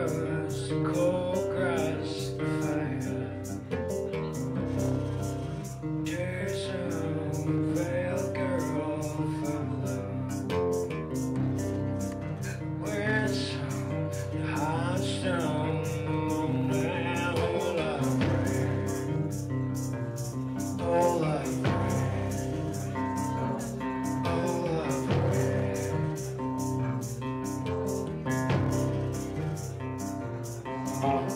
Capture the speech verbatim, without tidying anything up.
rose, the cold grass, the fire. Tears of a veiled girl follow. Whistle, the hot stone, the moment all I pray, all I pray, all I pray.